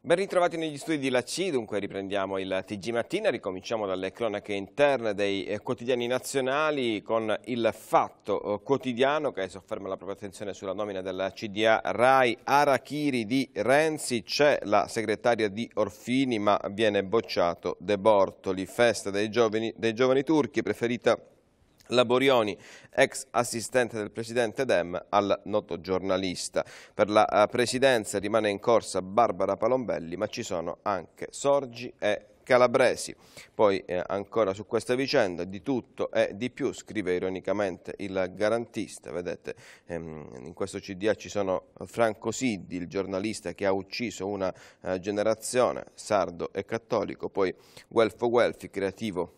Ben ritrovati negli studi di LAC, dunque riprendiamo il TG Mattina, ricominciamo dalle cronache interne dei quotidiani nazionali con il Fatto Quotidiano che sofferma la propria attenzione sulla nomina della CDA Rai, Arachiri di Renzi, c'è la segretaria di Orfini ma viene bocciato De Bortoli, festa dei giovani turchi, preferita la Borioni, ex assistente del presidente Dem, al noto giornalista. Per la presidenza rimane in corsa Barbara Palombelli, ma ci sono anche Sorgi e Calabresi. Poi ancora su questa vicenda, di tutto e di più, scrive ironicamente il Garantista. Vedete, in questo CDA ci sono Franco Siddi, il giornalista che ha ucciso una generazione, sardo e cattolico, poi Guelfo Guelfi, creativo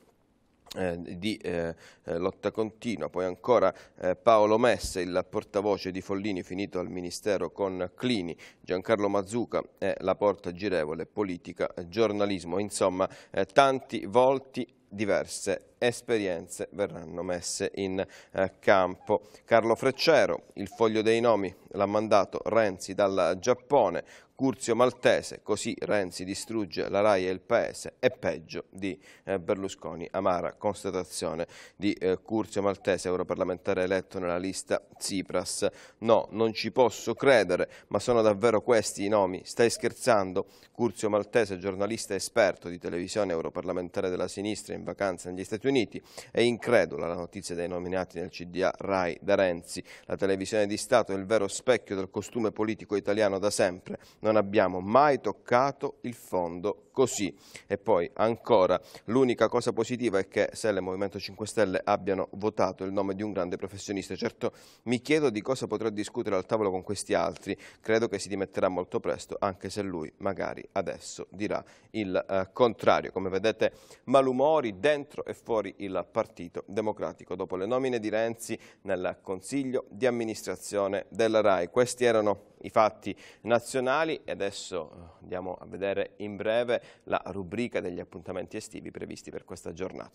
di lotta continua, poi ancora Paolo Messe, il portavoce di Follini finito al Ministero con Clini, Giancarlo Mazzuca e la Porta Girevole, politica, giornalismo, insomma tanti volti, diverse esperienze verranno messe in campo. Carlo Freccero, il foglio dei nomi, l'ha mandato Renzi dal Giappone, Curzio Maltese, così Renzi distrugge la Rai e il Paese, è peggio di Berlusconi, amara constatazione di Curzio Maltese, europarlamentare eletto nella lista Tsipras. No, non ci posso credere, ma sono davvero questi i nomi? Stai scherzando? Curzio Maltese, giornalista esperto di televisione, europarlamentare della sinistra in vacanza negli Stati Uniti, è incredula la notizia dei nominati nel CDA Rai da Renzi. La televisione di Stato è il vero specchio del costume politico italiano da sempre. Non abbiamo mai toccato il fondo così. E poi ancora, l'unica cosa positiva è che se il Movimento 5 Stelle abbiano votato il nome di un grande professionista. Certo, mi chiedo di cosa potrà discutere al tavolo con questi altri. Credo che si dimetterà molto presto, anche se lui magari adesso dirà il contrario. Come vedete, malumori dentro e fuori il Partito Democratico dopo le nomine di Renzi nel Consiglio di amministrazione della Rai. Questi erano i fatti nazionali e adesso andiamo a vedere in breve la rubrica degli appuntamenti estivi previsti per questa giornata.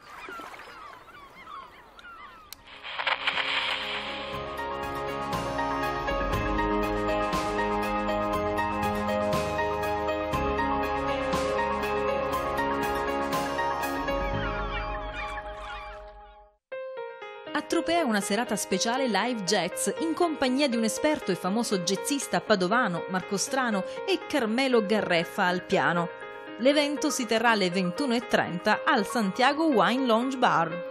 A Tropea una serata speciale live jazz in compagnia di un esperto e famoso jazzista padovano, Marco Strano, e Carmelo Garreffa al piano. L'evento si terrà alle 21:30 al Santiago Wine Lounge Bar.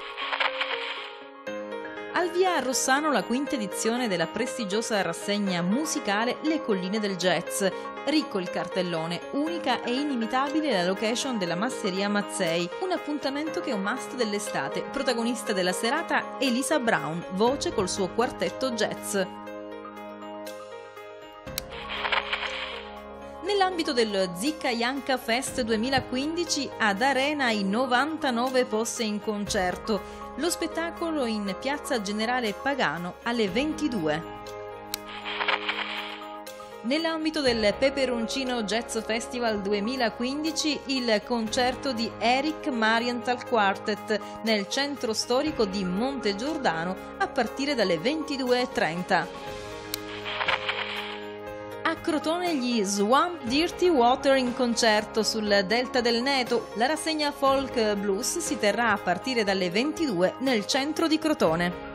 Al via a Rossano la quinta edizione della prestigiosa rassegna musicale Le Colline del Jazz. Ricco il cartellone, unica e inimitabile la location della Masseria Mazzei, un appuntamento che è un must dell'estate. Protagonista della serata Elisa Brown, voce col suo quartetto jazz. Nell'ambito del Zicca Janka Fest 2015 ad Arena i 99 posse in concerto. Lo spettacolo in Piazza Generale Pagano alle 22. Nell'ambito del Peperoncino Jazz Festival 2015 il concerto di Eric Marienthal Quartet nel centro storico di Monte Giordano a partire dalle 22:30. A Crotone gli Swamp Dirty Water in concerto sul Delta del Neto. La rassegna Folk Blues si terrà a partire dalle 22 nel centro di Crotone.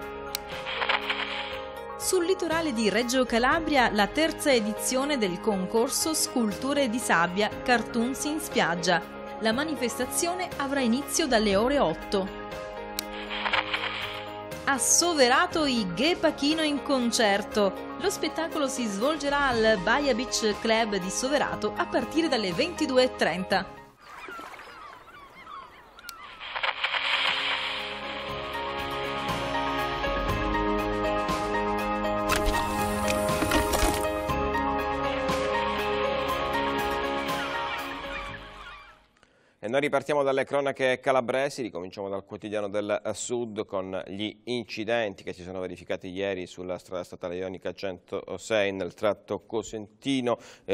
Sul litorale di Reggio Calabria la terza edizione del concorso Sculture di sabbia Cartoons in spiaggia. La manifestazione avrà inizio dalle ore 8. A Soverato i Ghe Pachino in concerto. Lo spettacolo si svolgerà al Baia Beach Club di Soverato a partire dalle 22:30. noi ripartiamo dalle cronache calabresi, ricominciamo dal quotidiano del Sud con gli incidenti che si sono verificati ieri sulla strada statale ionica 106 nel tratto cosentino,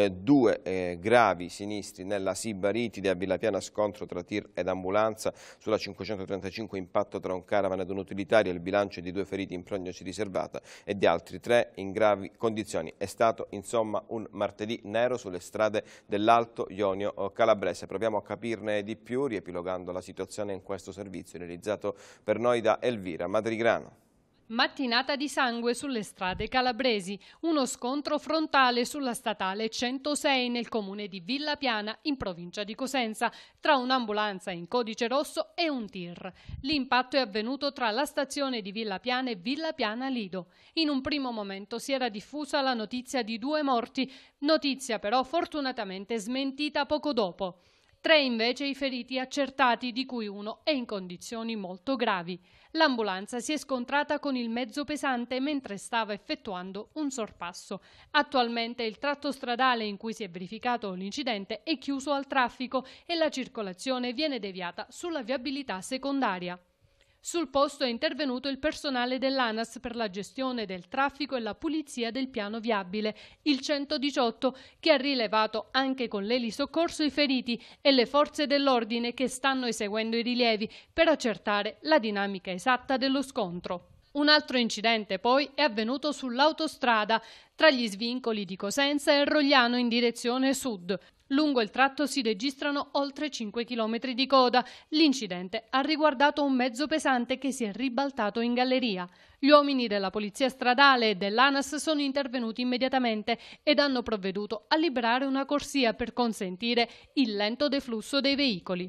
due gravi sinistri nella Sibaritide, a Villapiana scontro tra tir ed ambulanza, sulla 535 impatto tra un caravan ed un utilitario, il bilancio è di 2 feriti in prognosi riservata e di altri 3 in gravi condizioni. È stato insomma un martedì nero sulle strade dell'Alto Ionio calabrese. Proviamo a capirne di più riepilogando la situazione in questo servizio realizzato per noi da Elvira Madrigrano. Mattinata di sangue sulle strade calabresi, uno scontro frontale sulla statale 106 nel comune di Villapiana in provincia di Cosenza tra un'ambulanza in codice rosso e un tir. L'impatto è avvenuto tra la stazione di Villapiana e Villapiana Lido. In un primo momento si era diffusa la notizia di 2 morti, notizia però fortunatamente smentita poco dopo. 3 invece i feriti accertati, di cui uno è in condizioni molto gravi. L'ambulanza si è scontrata con il mezzo pesante mentre stava effettuando un sorpasso. Attualmente il tratto stradale in cui si è verificato l'incidente è chiuso al traffico e la circolazione viene deviata sulla viabilità secondaria. Sul posto è intervenuto il personale dell'ANAS per la gestione del traffico e la pulizia del piano viabile, il 118, che ha rilevato anche con l'elisoccorso i feriti e le forze dell'ordine che stanno eseguendo i rilievi per accertare la dinamica esatta dello scontro. Un altro incidente poi è avvenuto sull'autostrada tra gli svincoli di Cosenza e Rogliano in direzione sud. Lungo il tratto si registrano oltre 5 km di coda. L'incidente ha riguardato un mezzo pesante che si è ribaltato in galleria. Gli uomini della polizia stradale e dell'ANAS sono intervenuti immediatamente ed hanno provveduto a liberare una corsia per consentire il lento deflusso dei veicoli.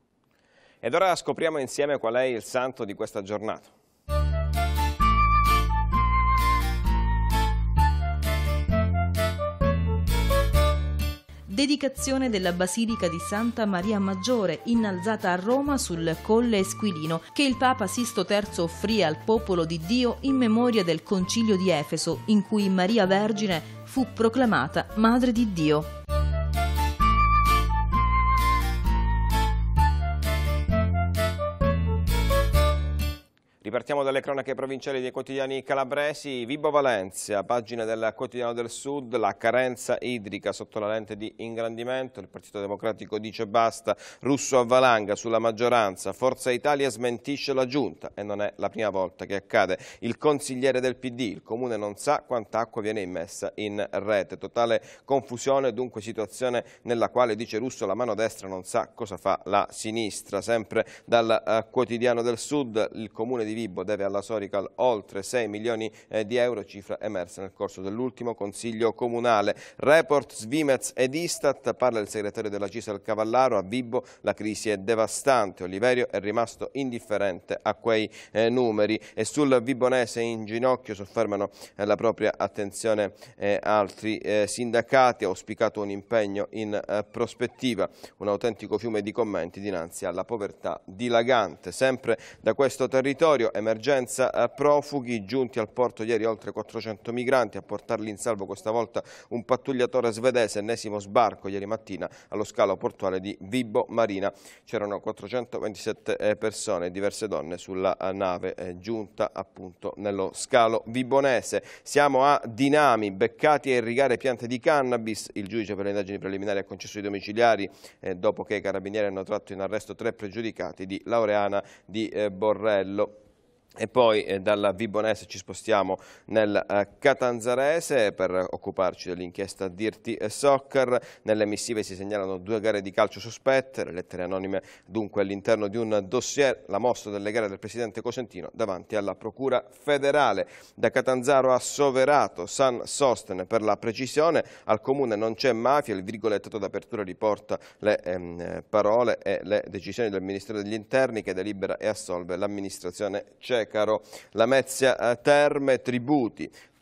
Ed ora scopriamo insieme qual è il santo di questa giornata. Dedicazione della Basilica di Santa Maria Maggiore, innalzata a Roma sul Colle Esquilino, che il Papa Sisto III offrì al popolo di Dio in memoria del Concilio di Efeso, in cui Maria Vergine fu proclamata Madre di Dio. Ripartiamo dalle cronache provinciali dei quotidiani calabresi. Vibo Valencia, pagina del Quotidiano del Sud, la carenza idrica sotto la lente di ingrandimento, il Partito Democratico dice basta, Russo a valanga sulla maggioranza, Forza Italia smentisce la giunta e non è la prima volta che accade. Il consigliere del PD, il comune non sa quanta acqua viene immessa in rete, totale confusione, dunque situazione nella quale, dice Russo, la mano destra non sa cosa fa la sinistra. Sempre dal Quotidiano del Sud, il comune di Vibo deve alla Sorical oltre 6 milioni di euro, cifra emersa nel corso dell'ultimo consiglio comunale. Report Svimez ed Istat, parla il segretario della Cisal Cavallaro, a Vibo la crisi è devastante, Oliverio è rimasto indifferente a quei numeri e sul vibonese in ginocchio soffermano la propria attenzione altri sindacati, ha auspicato un impegno in prospettiva, un autentico fiume di commenti dinanzi alla povertà dilagante. Sempre da questo territorio, emergenza profughi, giunti al porto ieri oltre 400 migranti, a portarli in salvo questa volta un pattugliatore svedese, ennesimo sbarco ieri mattina allo scalo portuale di Vibo Marina. C'erano 427 persone e diverse donne sulla nave giunta appunto nello scalo vibonese. Siamo a Dinami, beccati a irrigare piante di cannabis, il giudice per le indagini preliminari ha concesso i domiciliari dopo che i carabinieri hanno tratto in arresto 3 pregiudicati di Laureana di Borrello. E poi dalla Vibonese ci spostiamo nel Catanzarese per occuparci dell'inchiesta Dirty Soccer. Nelle missive si segnalano 2 gare di calcio sospette, le lettere anonime dunque all'interno di un dossier, la mostra delle gare del presidente cosentino davanti alla Procura federale. Da Catanzaro a Soverato, San Sostene per la precisione, al comune non c'è mafia, il virgolettato d'apertura riporta le parole e le decisioni del Ministero degli Interni che delibera e assolve l'amministrazione Cecaro. La Mezia Terme, tributi.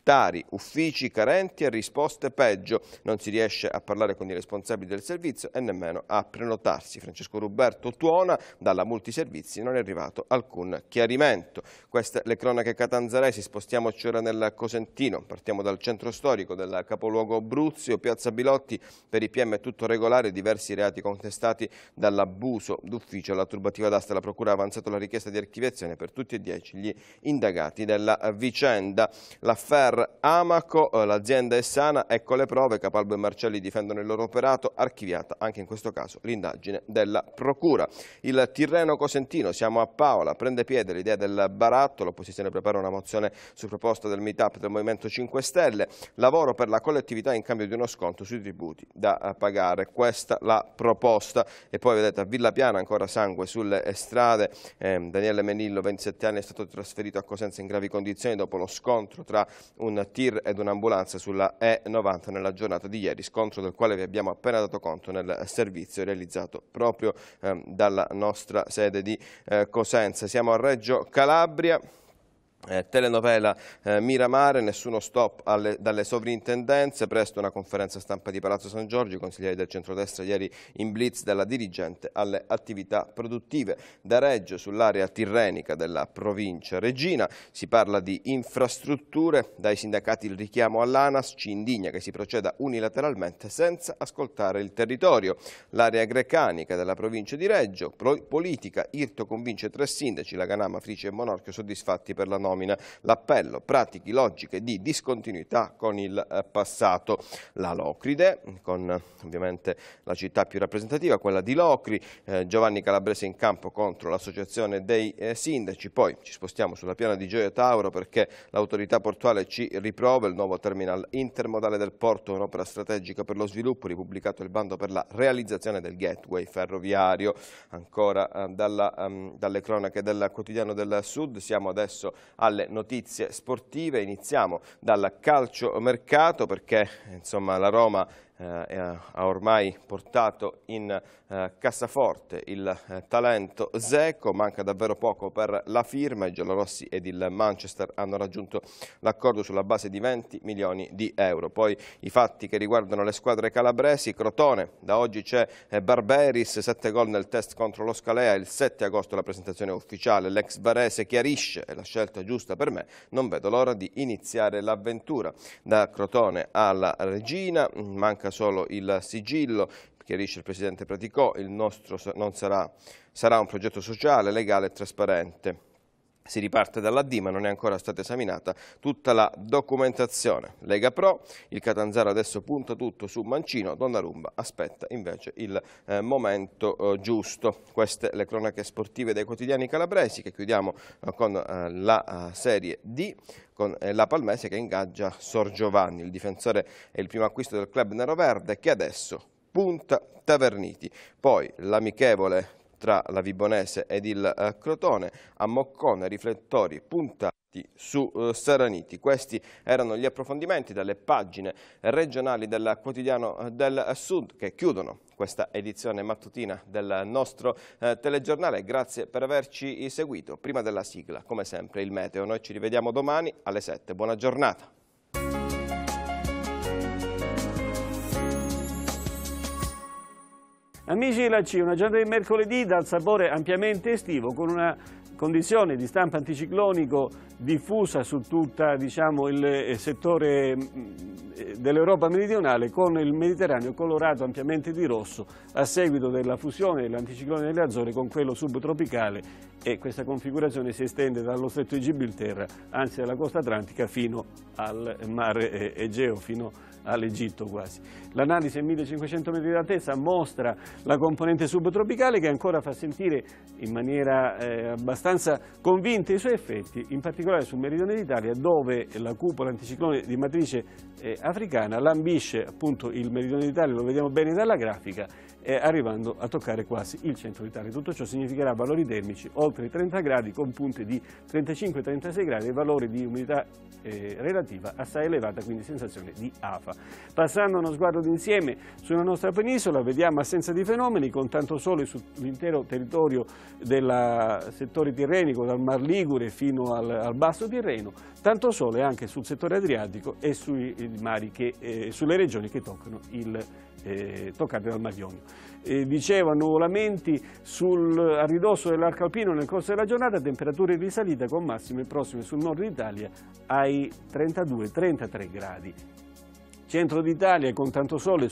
Tari, uffici carenti e risposte peggio. Non si riesce a parlare con i responsabili del servizio e nemmeno a prenotarsi. Francesco Ruberto tuona, dalla multiservizi non è arrivato alcun chiarimento. Queste le cronache catanzaresi, spostiamoci ora nel Cosentino. Partiamo dal centro storico del capoluogo Bruzio, piazza Bilotti. Per i PM è tutto regolare, diversi reati contestati dall'abuso d'ufficio alla turbativa d'asta. La procura ha avanzato la richiesta di archiviazione per tutti e 10 gli indagati della vicenda. L'affair Amaco, l'azienda è sana, ecco le prove, Capalbo e Marcelli difendono il loro operato, archiviata anche in questo caso l'indagine della procura. Il Tirreno Cosentino, siamo a Paola, prende piede l'idea del baratto, l'opposizione prepara una mozione su proposta del meetup del Movimento 5 Stelle, lavoro per la collettività in cambio di uno sconto sui tributi da pagare, questa la proposta. E poi vedete a Villa Piana ancora sangue sulle strade, Daniele Menillo, 27 anni, è stato trasferito a Cosenza in gravi condizioni dopo lo scontro tra un tir ed un'ambulanza sulla E90 nella giornata di ieri, scontro del quale vi abbiamo appena dato conto nel servizio realizzato proprio dalla nostra sede di Cosenza. Siamo a Reggio Calabria. Telenovela Miramare, nessuno stop dalle sovrintendenze, presto una conferenza stampa di Palazzo San Giorgio, i consiglieri del centrodestra ieri in blitz dalla dirigente alle attività produttive. Da Reggio, sull'area tirrenica della provincia reggina, si parla di infrastrutture, dai sindacati il richiamo all'ANAS, ci indigna che si proceda unilateralmente senza ascoltare il territorio. L'area grecanica della provincia di Reggio, politica, Irto convince 3 sindaci, Laganama, Frici e Monorchio soddisfatti per la nomina. L'appello, pratiche logiche di discontinuità con il passato. La Locride, con ovviamente la città più rappresentativa, quella di Locri, Giovanni Calabrese in campo contro l'associazione dei sindaci. Poi ci spostiamo sulla piana di Gioia Tauro perché l'autorità portuale ci riprova il nuovo terminal intermodale del porto, un'opera strategica per lo sviluppo, ripubblicato il bando per la realizzazione del gateway ferroviario. Ancora dalle cronache del Quotidiano del Sud siamo adesso alle notizie sportive. Iniziamo dal calciomercato perché insomma la Roma ha ormai portato in cassaforte il talento Dzeko, manca davvero poco per la firma, i giallorossi ed il Manchester hanno raggiunto l'accordo sulla base di 20 milioni di euro. Poi i fatti che riguardano le squadre calabresi, Crotone, da oggi c'è Barberis, 7 gol nel test contro lo Scalea, il 7 agosto la presentazione ufficiale, l'ex barese chiarisce, è la scelta giusta per me, non vedo l'ora di iniziare l'avventura. Da Crotone alla Regina, manca solo il sigillo, chiarisce il presidente Praticò, il nostro non sarà un progetto sociale, legale e trasparente. Si riparte dalla D, ma non è ancora stata esaminata tutta la documentazione. Lega Pro, il Catanzaro adesso punta tutto su Mancino, Donnarumma aspetta invece il momento giusto. Queste le cronache sportive dei quotidiani calabresi, che chiudiamo con la Serie D, con la Palmese che ingaggia Sor Giovanni. Il difensore è il primo acquisto del club neroverde che adesso punta Taverniti. Poi l'amichevole tra la Vibonese ed il Crotone, a Moccone riflettori puntati su Saraniti. Questi erano gli approfondimenti dalle pagine regionali del Quotidiano del Sud che chiudono questa edizione mattutina del nostro telegiornale. Grazie per averci seguito. Prima della sigla, come sempre, il meteo. Noi ci rivediamo domani alle 7. Buona giornata. Amici della C, una giornata di mercoledì dal sapore ampiamente estivo, con una condizione di stampo anticiclonico diffusa su tutto il settore dell'Europa meridionale, con il Mediterraneo colorato ampiamente di rosso a seguito della fusione dell'anticiclone delle Azzorre con quello subtropicale, e questa configurazione si estende dallo stretto di Gibilterra, anzi dalla costa atlantica, fino al mare Egeo, fino all'Egitto quasi. L'analisi a 1500 metri di altezza mostra la componente subtropicale che ancora fa sentire in maniera abbastanza convinta i suoi effetti, in particolare sul meridione d'Italia, dove la cupola anticiclone di matrice africana lambisce appunto il meridione d'Italia, lo vediamo bene dalla grafica, arrivando a toccare quasi il centro d'Italia. Tutto ciò significherà valori termici oltre i 30 gradi con punte di 35-36 gradi e valori di umidità relativa assai elevata, quindi sensazione di afa. Passando uno sguardo d'insieme sulla nostra penisola, vediamo assenza di fenomeni con tanto sole sull'intero territorio del settore tirrenico, dal Mar Ligure fino al Basso Tirreno, tanto sole anche sul settore adriatico e sui mari sulle regioni che toccano toccate dal Mar Ionio. Dicevo, annuvolamenti a ridosso dell'arco alpino nel corso della giornata, temperature in risalita con massime prossime sul nord d'Italia ai 32-33 gradi. Centro d'Italia con tanto sole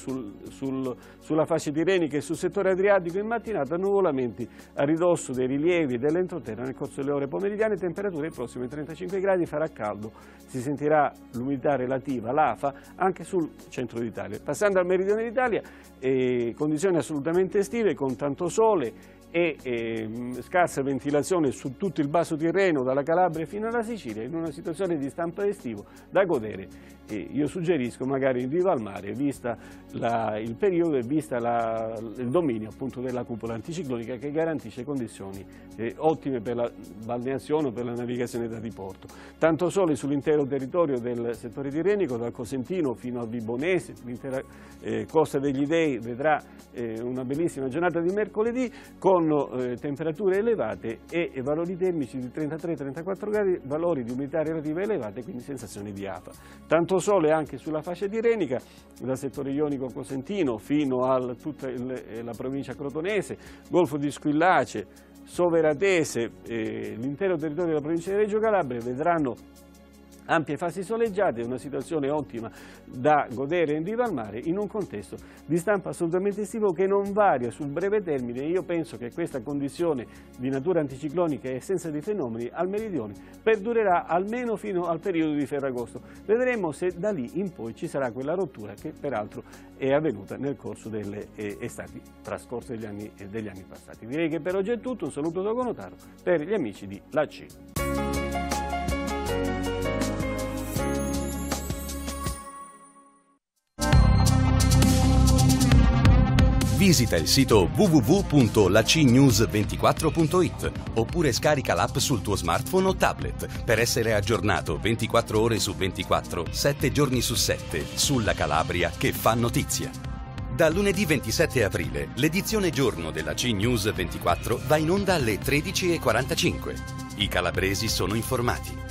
sulla fascia tirrenica e sul settore adriatico in mattinata, annuvolamenti a ridosso dei rilievi e dell'entroterra nel corso delle ore pomeridiane, temperature prossime ai 35 gradi, farà caldo, si sentirà l'umidità relativa, l'afa, anche sul centro d'Italia. Passando al meridione d'Italia, condizioni assolutamente estive con tanto sole e scarsa ventilazione su tutto il Basso Tirreno, dalla Calabria fino alla Sicilia, in una situazione di stampo estivo da godere. Io suggerisco magari in riva al mare, vista il periodo e vista il dominio appunto della cupola anticiclonica che garantisce condizioni ottime per la balneazione o per la navigazione da diporto. Tanto sole sull'intero territorio del settore tirrenico, dal Cosentino fino a Vibonese, l'intera Costa degli Dei vedrà una bellissima giornata di mercoledì con temperature elevate e valori termici di 33-34 gradi, valori di umidità relativa elevate, quindi sensazioni di afa. Tanto sole anche sulla fascia tirrenica, dal settore ionico cosentino fino a tutta la provincia crotonese, Golfo di Squillace, Soveratese, l'intero territorio della provincia di Reggio Calabria vedranno ampie fasi soleggiate, una situazione ottima da godere in riva al mare in un contesto di stampo assolutamente estivo che non varia sul breve termine. Io penso che questa condizione di natura anticiclonica e assenza di fenomeni al meridione perdurerà almeno fino al periodo di Ferragosto. Vedremo se da lì in poi ci sarà quella rottura che peraltro è avvenuta nel corso delle estati trascorse degli anni passati. Direi che per oggi è tutto, un saluto da Gonotaro per gli amici di LAC. Visita il sito www.lacnews24.it oppure scarica l'app sul tuo smartphone o tablet per essere aggiornato 24 ore su 24, 7 giorni su 7 sulla Calabria che fa notizia. Da lunedì 27 aprile l'edizione giorno della CNews 24 va in onda alle 13:45. I calabresi sono informati.